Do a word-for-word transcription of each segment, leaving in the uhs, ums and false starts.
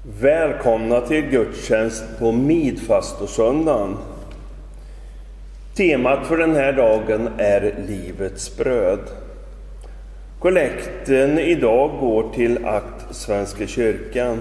Välkomna till gudstjänst på midfastosöndagen. Temat för den här dagen är livets bröd. Kollekten idag går till Akt Svenska kyrkan.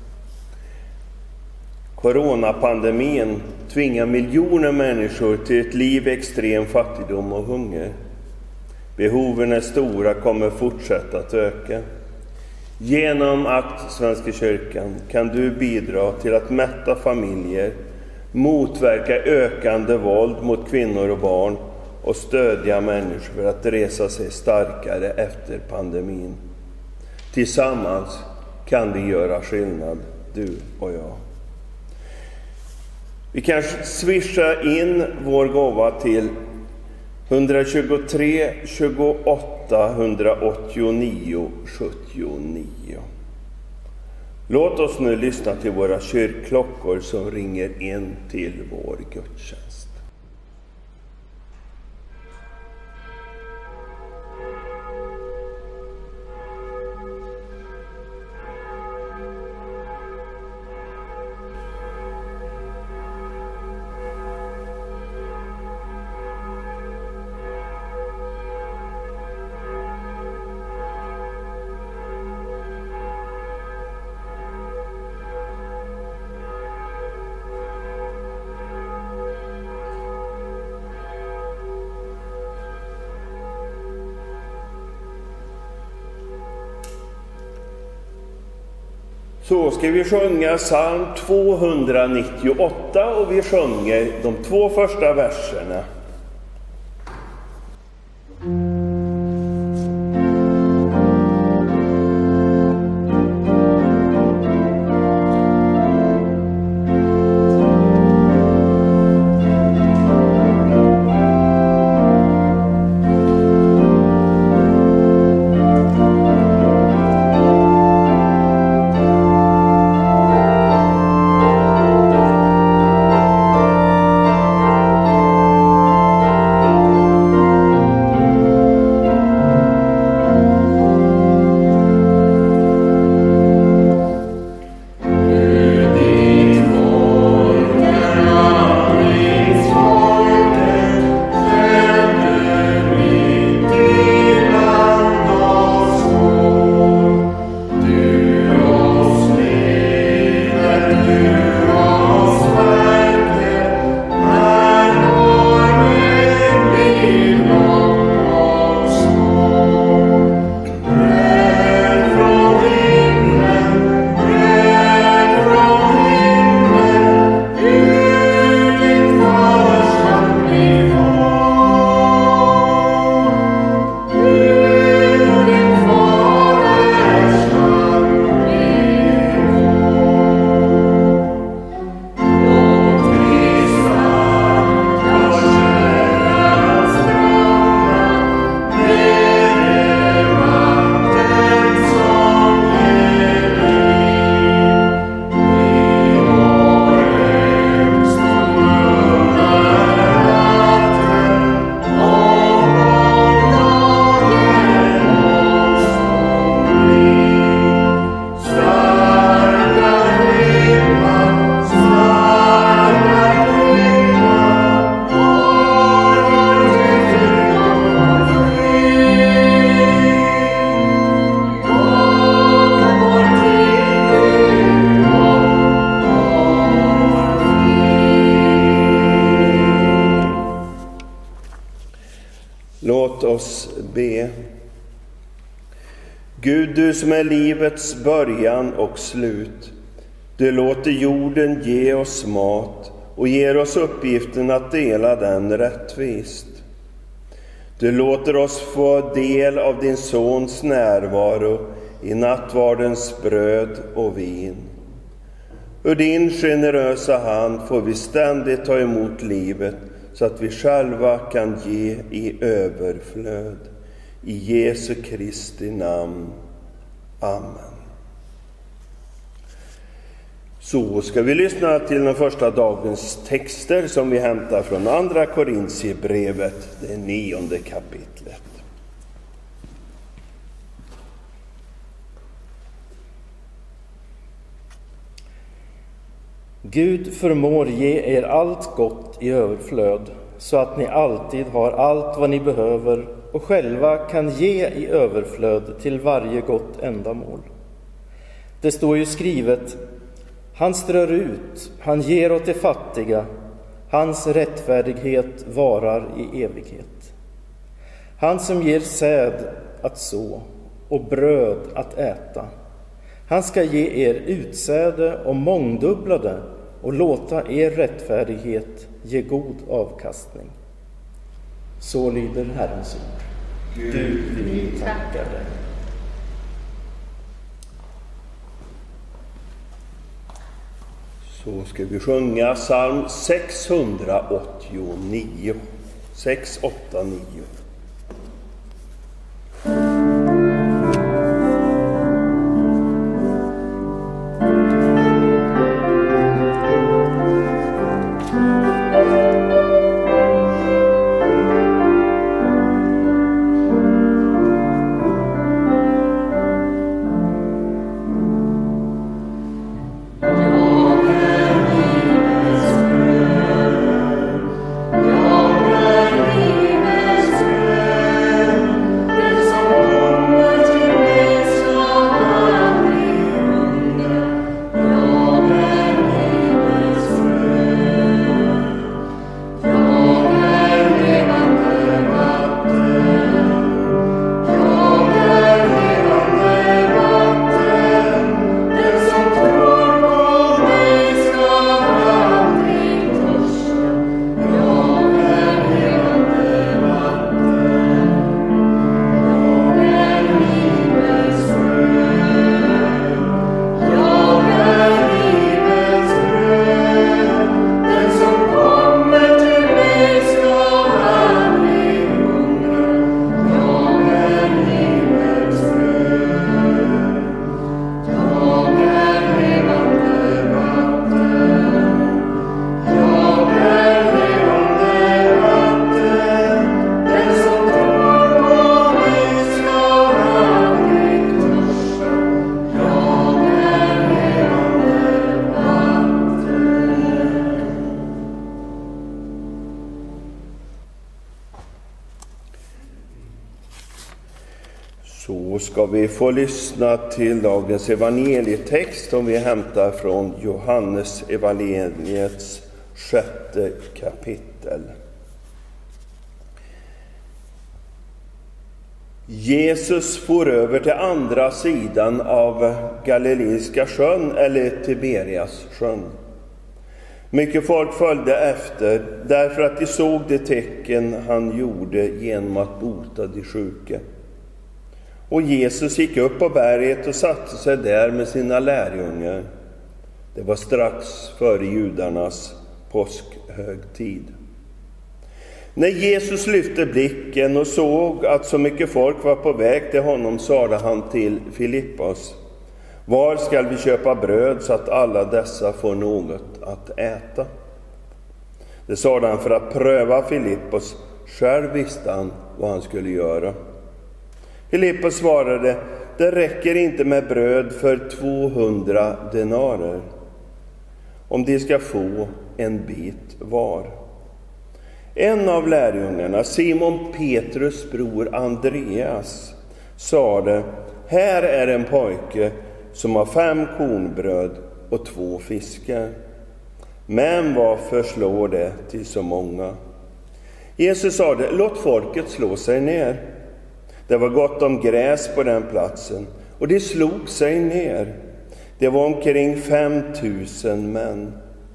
Coronapandemin tvingar miljoner människor till ett liv i extrem fattigdom och hunger. Behoven är stora, kommer fortsätta att öka. Genom Akt Svenska kyrkan kan du bidra till att mätta familjer, motverka ökande våld mot kvinnor och barn och stödja människor för att resa sig starkare efter pandemin. Tillsammans kan vi göra skillnad, du och jag. Vi kan swisha in vår gåva till ett två tre tjugoåtta åttionio sjuttionio. Låt oss nu lyssna till våra kyrkklockor som ringer in till vår gudstjänst. Så ska vi sjunga psalm tvåhundranittioåtta och vi sjunger de två första verserna. Låt oss be. Gud, du som är livets början och slut, du låter jorden ge oss mat och ger oss uppgiften att dela den rättvist. Du låter oss få del av din sons närvaro i nattvardens bröd och vin. Ur din generösa hand får vi ständigt ta emot livet så att vi själva kan ge i överflöd. I Jesu Kristi namn. Amen. Så ska vi lyssna till den första dagens texter som vi hämtar från andra Korintierbrevet, det nionde kapitlet. Gud förmår ge er allt gott i överflöd, så att ni alltid har allt vad ni behöver och själva kan ge i överflöd till varje gott ändamål. Det står ju skrivet: han strör ut, han ger åt de fattiga, hans rättfärdighet varar i evighet. Han som ger säd att så och bröd att äta, han ska ge er utsäde och mångdubblade och låta er rättfärdighet ge god avkastning. Så lyder Herrens ord. Gud, vi tackar dig. Så ska vi sjunga psalm sexhundraåttionio. sex åtta nio. Så ska vi få lyssna till dagens evangelietext som vi hämtar från Johannes evangeliets sjätte kapitel. Jesus for över till andra sidan av Galileiska sjön, eller Tiberias sjön. Mycket folk följde efter, därför att de såg de tecken han gjorde genom att bota de sjuka. Och Jesus gick upp på berget och satte sig där med sina lärjungar. Det var strax före judarnas påskhögtid. När Jesus lyfte blicken och såg att så mycket folk var på väg till honom, sade han till Filippos: var ska vi köpa bröd så att alla dessa får något att äta? Det sade han för att pröva Filippos. Själv visste han vad han skulle göra. Filippos svarade: det räcker inte med bröd för tvåhundra denarer, om de ska få en bit var. En av lärjungarna, Simon Petrus bror Andreas, sade: här är en pojke som har fem kornbröd och två fiskar. Men vad förslår det till så många? Jesus sade: låt folket slå sig ner. Det var gott om gräs på den platsen, och de slog sig ner. Det var omkring fem tusen män.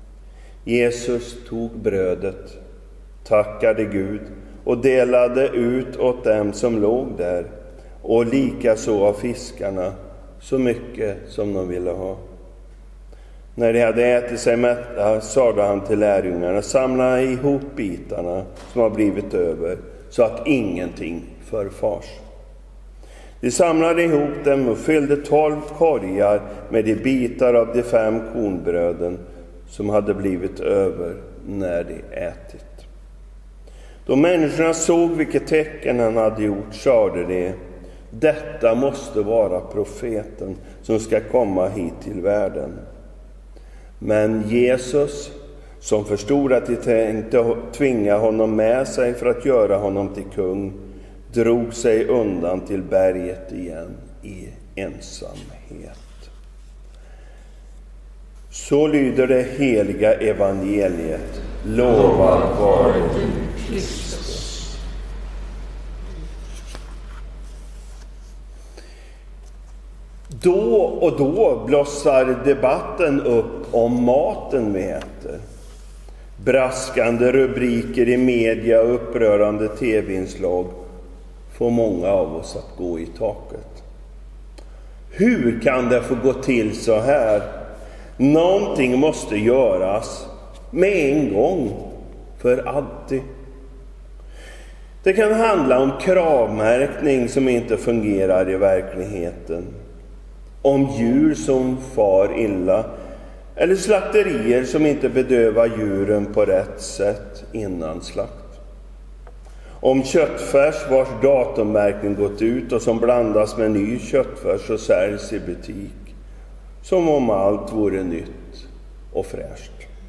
Jesus tog brödet, tackade Gud och delade ut åt dem som låg där, och likaså av fiskarna, så mycket som de ville ha. När de hade ätit sig mätta, sade han till lärjungarna: samla ihop bitarna som har blivit över, så att ingenting förfars. De samlade ihop dem och fyllde tolv korgar med de bitar av de fem kornbröden som hade blivit över när de ätit. Då människorna såg vilket tecken han hade gjort, sade de: detta måste vara profeten som ska komma hit till världen. Men Jesus, som förstod att de tänkte tvinga honom med sig för att göra honom till kung, drog sig undan till berget igen i ensamhet. Så lyder det heliga evangeliet. Lovad vare du, Kristus. Då och då blossar debatten upp om maten vi äter. Braskande rubriker i media och upprörande tv-inslag får många av oss att gå i taket. Hur kan det få gå till så här? Någonting måste göras med en gång, för alltid. Det kan handla om kravmärkning som inte fungerar i verkligheten, om djur som far illa, eller slakterier som inte bedövar djuren på rätt sätt innan slakt. Om köttfärs vars datummärkning gått ut och som blandas med ny köttfärs och säljs i butik, som om allt vore nytt och fräscht.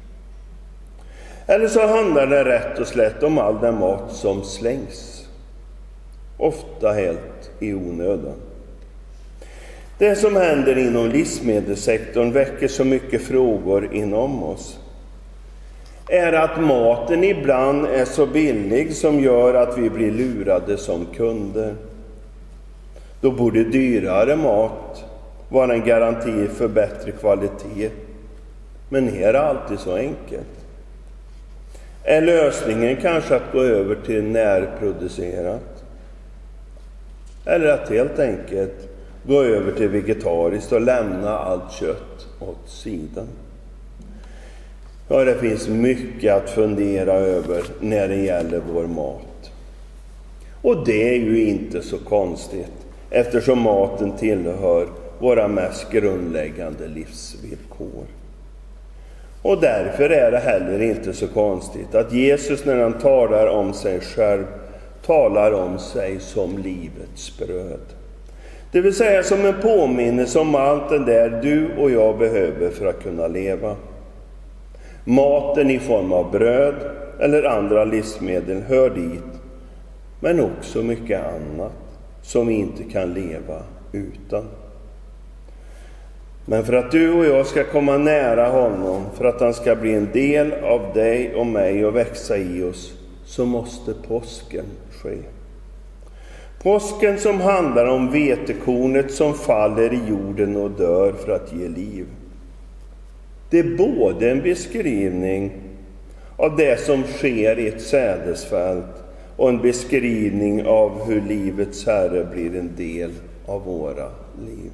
Eller så handlar det rätt och slätt om all den mat som slängs, ofta helt i onödan. Det som händer inom livsmedelssektorn väcker så mycket frågor inom oss. Är att maten ibland är så billig som gör att vi blir lurade som kunder. Då borde dyrare mat vara en garanti för bättre kvalitet. Men är det alltid så enkelt? Är lösningen kanske att gå över till närproducerat? Eller att helt enkelt gå över till vegetariskt och lämna allt kött åt sidan? Ja, det finns mycket att fundera över när det gäller vår mat. Och det är ju inte så konstigt, eftersom maten tillhör våra mest grundläggande livsvillkor. Och därför är det heller inte så konstigt att Jesus, när han talar om sig själv, talar om sig som livets bröd. Det vill säga som en påminnelse om allt det där du och jag behöver för att kunna leva. Maten i form av bröd eller andra livsmedel hör dit, men också mycket annat som vi inte kan leva utan. Men för att du och jag ska komma nära honom, för att han ska bli en del av dig och mig och växa i oss, så måste påsken ske. Påsken som handlar om vetekornet som faller i jorden och dör för att ge liv. Det är både en beskrivning av det som sker i ett sädesfält och en beskrivning av hur livets Herre blir en del av våra liv.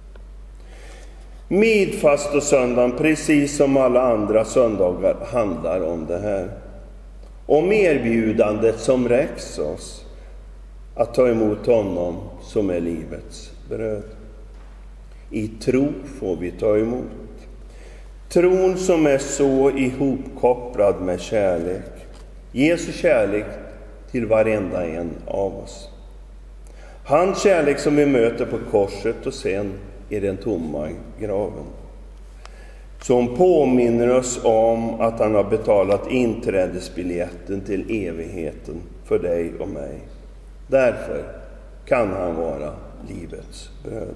Midfastosöndagen, precis som alla andra söndagar, handlar om det här. Om erbjudandet som räcks oss att ta emot honom som är livets bröd. I tro får vi ta emot. Tron som är så ihopkopplad med kärlek. Jesu kärlek till varenda en av oss. Hans kärlek som vi möter på korset och sen i den tomma graven. Som påminner oss om att han har betalat inträdesbiljetten till evigheten för dig och mig. Därför kan han vara livets bröd.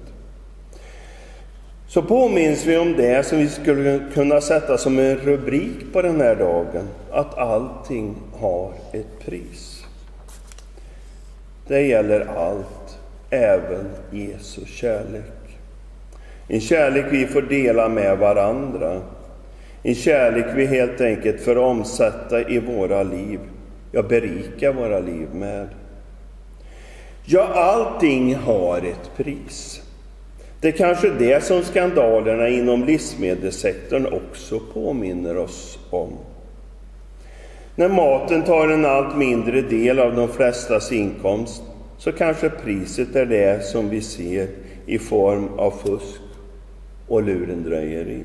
Så påminns vi om det som vi skulle kunna sätta som en rubrik på den här dagen. Att allting har ett pris. Det gäller allt, även Jesu kärlek. En kärlek vi får dela med varandra. En kärlek vi helt enkelt får omsätta i våra liv. Ja, berika våra liv med. Ja, allting har ett pris. Det är kanske det som skandalerna inom livsmedelssektorn också påminner oss om. När maten tar en allt mindre del av de flestas inkomst, så kanske priset är det som vi ser i form av fusk och lurendrejeri.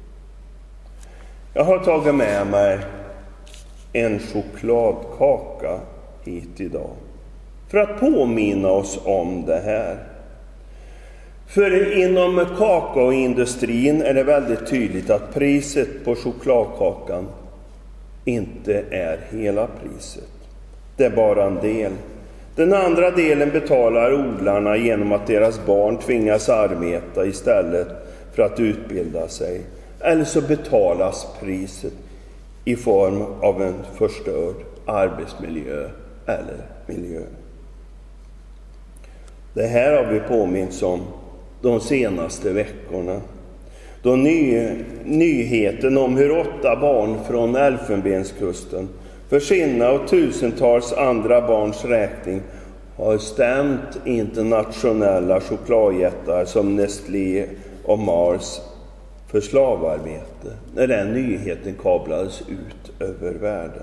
Jag har tagit med mig en chokladkaka hit idag för att påminna oss om det här. För inom kakaoindustrin är det väldigt tydligt att priset på chokladkakan inte är hela priset. Det är bara en del. Den andra delen betalar odlarna genom att deras barn tvingas arbeta istället för att utbilda sig. Eller så betalas priset i form av en förstörd arbetsmiljö eller miljö. Det här har vi påminns om de senaste veckorna. Då ny, nyheten om hur åtta barn från Elfenbenskusten för sina och tusentals andra barns räkning har stämt internationella chokladjättar som Nestlé och Mars för slavarbete, när den nyheten kablades ut över världen.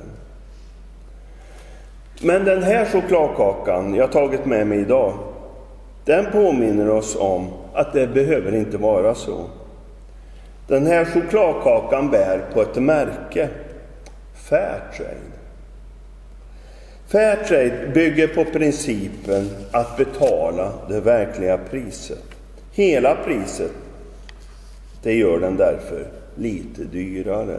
Men den här chokladkakan jag tagit med mig idag, den påminner oss om att det behöver inte vara så. Den här chokladkakan bär på ett märke, Fairtrade. Fairtrade bygger på principen att betala det verkliga priset. Hela priset, det gör den därför lite dyrare.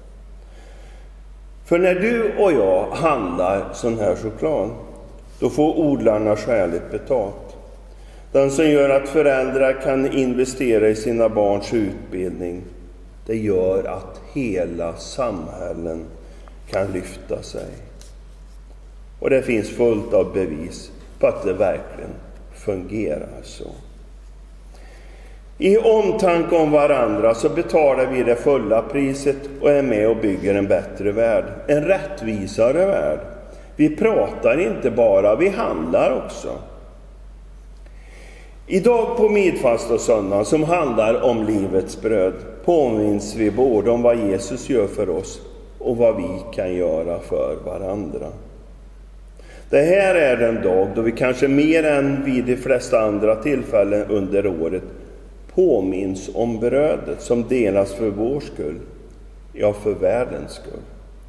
För när du och jag handlar sån här choklad, då får odlarna skäligt betalt. Den som gör att föräldrar kan investera i sina barns utbildning, det gör att hela samhällen kan lyfta sig. Och det finns fullt av bevis på att det verkligen fungerar så. I omtanke om varandra så betalar vi det fulla priset och är med och bygger en bättre värld. En rättvisare värld. Vi pratar inte bara, vi handlar också. Idag på midfastosöndagen, som handlar om livets bröd, påminns vi både om vad Jesus gör för oss och vad vi kan göra för varandra. Det här är den dag då vi kanske mer än vid de flesta andra tillfällen under året påminns om brödet som delas för vår skull, ja för världens skull.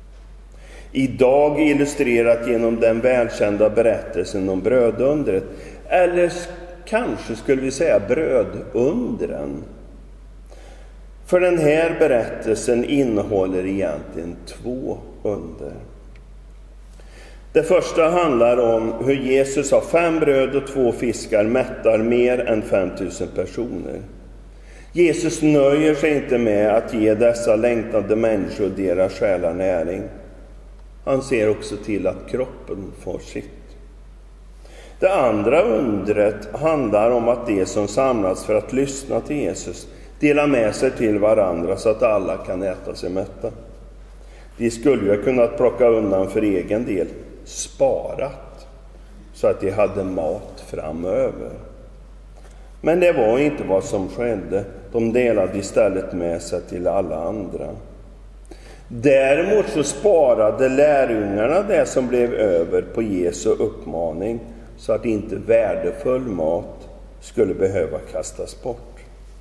Idag illustrerat genom den välkända berättelsen om brödundret, eller kanske skulle vi säga brödundren. För den här berättelsen innehåller egentligen två under. Det första handlar om hur Jesus har fem bröd och två fiskar mättar mer än fem tusen personer. Jesus nöjer sig inte med att ge dessa längtande människor deras själar näring. Han ser också till att kroppen får sitt. Det andra undret handlar om att de som samlas för att lyssna till Jesus delar med sig till varandra så att alla kan äta sig mätta. De skulle ju kunnat plocka undan för egen del, sparat, så att de hade mat framöver. Men det var inte vad som skedde. De delade istället med sig till alla andra. Däremot så sparade lärjungarna det som blev över på Jesu uppmaning, så att inte värdefull mat skulle behöva kastas bort.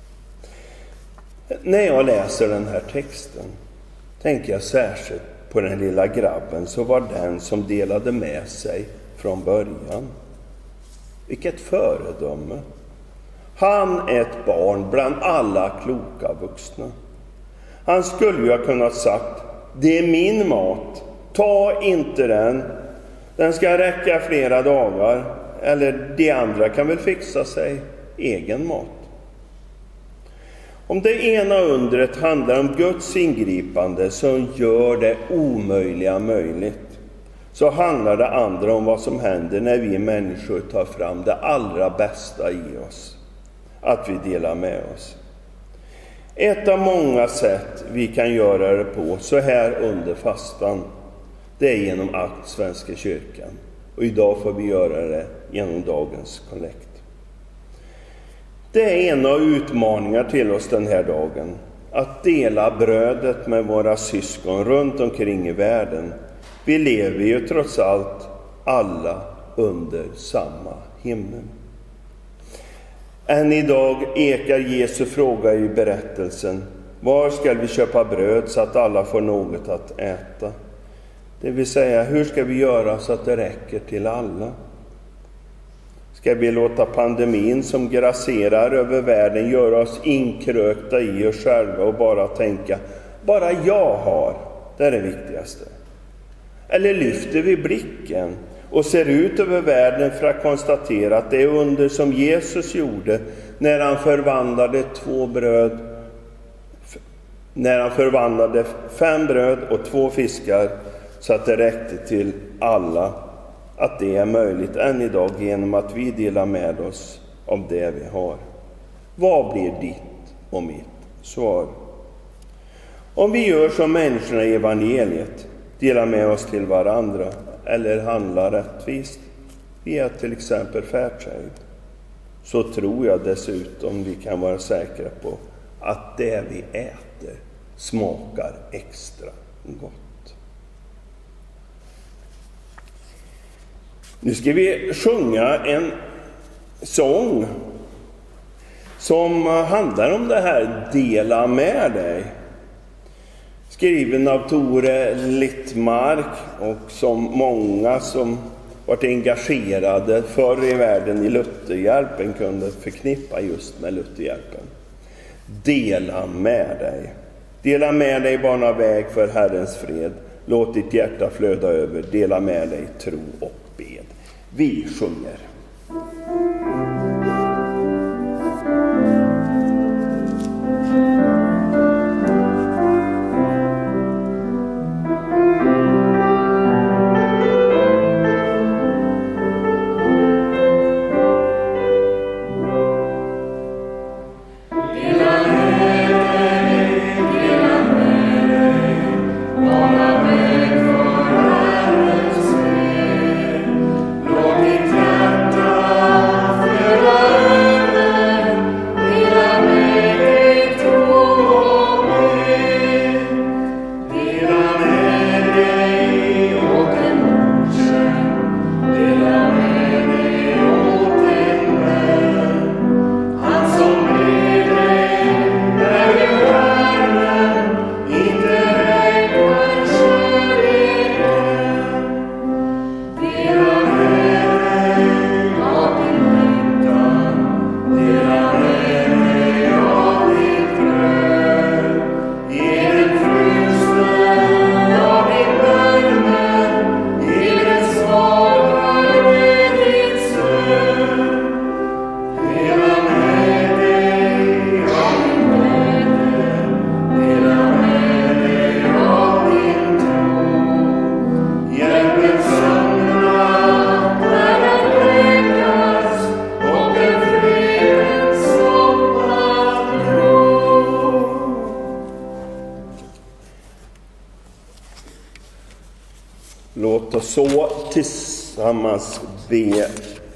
När jag läser den här texten tänker jag särskilt på den lilla grabben som var den som delade med sig från början. Vilket föredöme! Han är ett barn bland alla kloka vuxna. Han skulle ju ha kunnat sagt: det är min mat, ta inte den. Den ska räcka flera dagar, eller de andra kan väl fixa sig egen mat. Om det ena undret handlar om Guds ingripande som gör det omöjliga möjligt, så handlar det andra om vad som händer när vi människor tar fram det allra bästa i oss, att vi delar med oss. Ett av många sätt vi kan göra det på så här under fastan, det är genom akt Svenska kyrkan. Och idag får vi göra det genom dagens kollekt. Det är en av utmaningar till oss den här dagen, att dela brödet med våra syskon runt omkring i världen. Vi lever ju trots allt alla under samma himmel. Än idag ekar Jesu fråga i berättelsen: var ska vi köpa bröd så att alla får något att äta? Det vill säga, hur ska vi göra så att det räcker till alla? Ska Ska vi låta pandemin som grasserar över världen göra oss inkrökta i oss själva och bara tänka, bara jag har, det är det viktigaste? Eller lyfter vi blicken och ser ut över världen för att konstatera att det är under som Jesus gjorde när han förvandlade två bröd, när han förvandlade fem bröd och två fiskar så att det räckte till alla, att det är möjligt än idag genom att vi delar med oss av det vi har. Vad blir ditt och mitt svar? Om vi gör som människorna i evangeliet, delar med oss till varandra eller handlar rättvist via till exempel Fairtrade, så tror jag dessutom vi kan vara säkra på att det vi äter smakar extra gott. Nu ska vi sjunga en sång som handlar om det här, dela med dig. Skriven av Tore Littmark och som många som varit engagerade förr i världen i Lutherhjälpen kunde förknippa just med Lutherhjälpen. Dela med dig. Dela med dig, bana väg för Herrens fred. Låt ditt hjärta flöda över. Dela med dig, tro och bed. Vi sjunger. Låt oss så tillsammans be.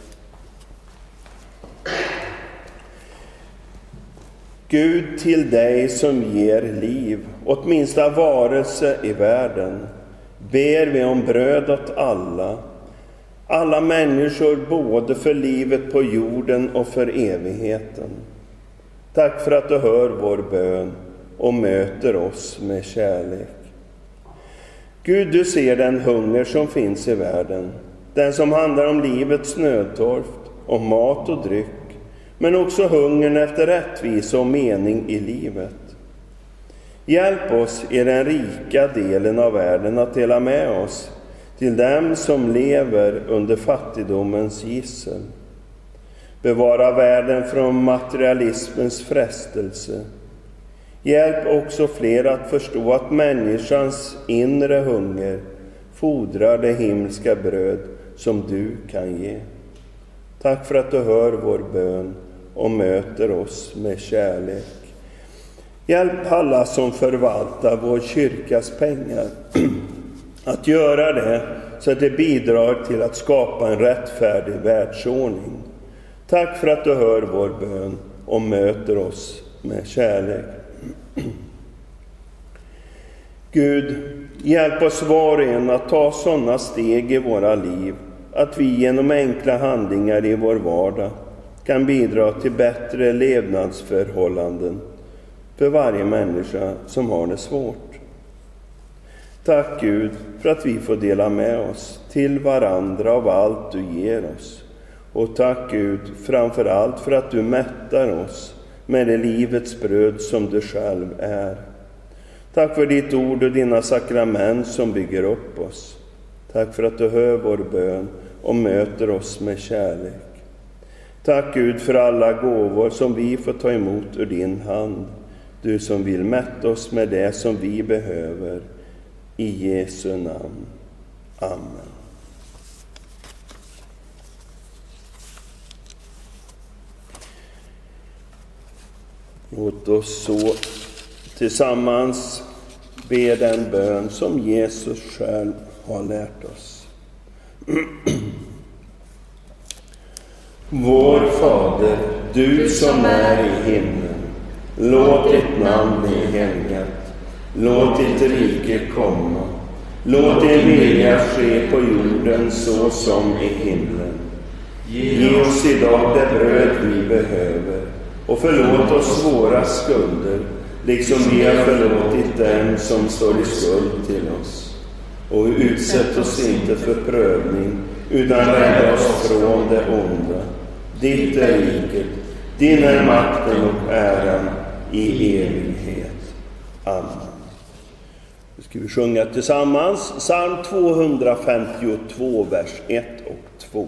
Gud, till dig som ger liv åt minsta varelse i världen, ber vi om bröd åt alla, alla människor, både för livet på jorden och för evigheten. Tack för att du hör vår bön och möter oss med kärlek. Gud, du ser den hunger som finns i världen, den som handlar om livets nödtorft, om mat och dryck, men också hungern efter rättvisa och mening i livet. Hjälp oss i den rika delen av världen att dela med oss till dem som lever under fattigdomens gissel. Bevara världen från materialismens frestelse. Hjälp också fler att förstå att människans inre hunger fordrar det himmelska bröd som du kan ge. Tack för att du hör vår bön och möter oss med kärlek. Hjälp alla som förvaltar vår kyrkas pengar att göra det så att det bidrar till att skapa en rättfärdig världsordning. Tack för att du hör vår bön och möter oss med kärlek. Gud, hjälp oss var och en att ta sådana steg i våra liv att vi genom enkla handlingar i vår vardag kan bidra till bättre levnadsförhållanden för varje människa som har det svårt. Tack Gud för att vi får dela med oss till varandra av allt du ger oss Och tack Gud framför allt för att du mättar oss med det livets bröd som du själv är. Tack för ditt ord och dina sakrament som bygger upp oss. Tack för att du hör vår bön och möter oss med kärlek. Tack Gud för alla gåvor som vi får ta emot ur din hand. Du som vill mätta oss med det som vi behöver. I Jesu namn. Amen. Låt oss så tillsammans be den bön som Jesus själv har lärt oss. Vår Fader, du som är i himlen, låt ditt namn bli helgat. Låt ditt rike komma. Låt din vilja ske på jorden så som i himlen. Ge oss idag det bröd vi behöver och förlåt oss våra skulder, liksom vi har förlåtit dem som står i skuld till oss. Och utsätt oss inte för prövning, utan rädda oss från det onda. Ditt är riket, din är makten och äran i evighet. Amen. Nu ska vi sjunga tillsammans psalm tvåhundrafemtiotvå, vers ett och två.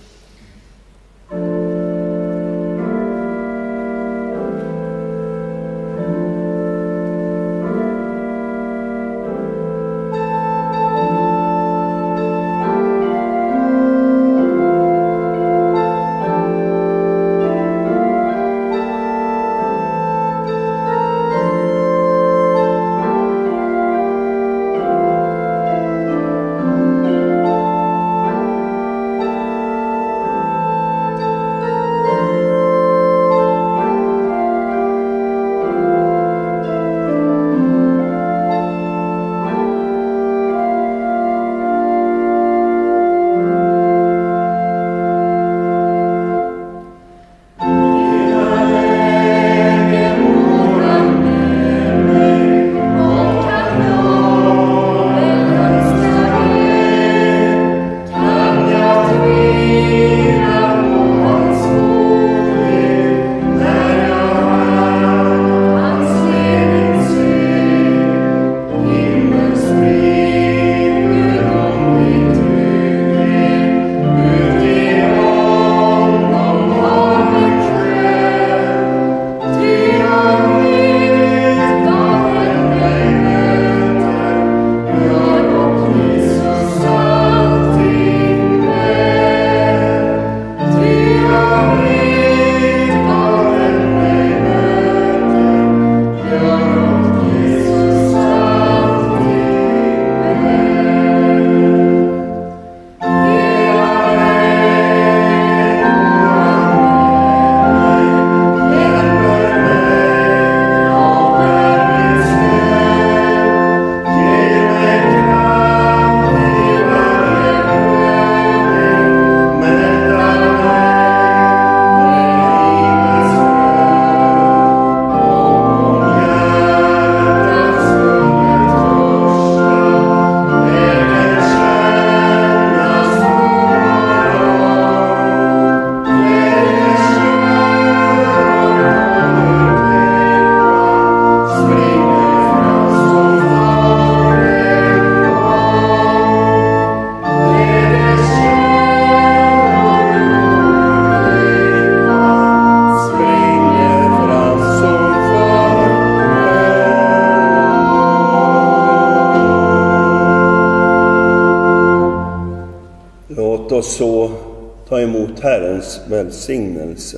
Låt oss så ta emot Herrens välsignelse.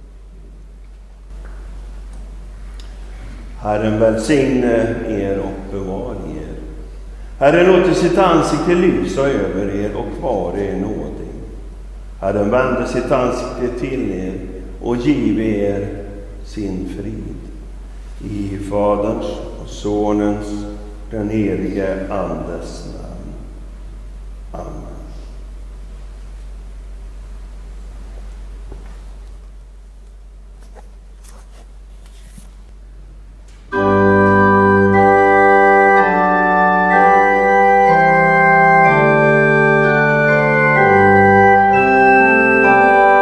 Herren välsigne er och bevara er. Herren låter sitt ansikte lysa över er och vara er nådig. Herren vände sitt ansikte till er och give er sin frid. I Faderns och Sonens, den helige Andes namn. Amen. Thank you.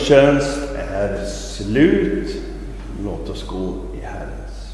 gudstjänst är slut. Låt oss gå i Herrens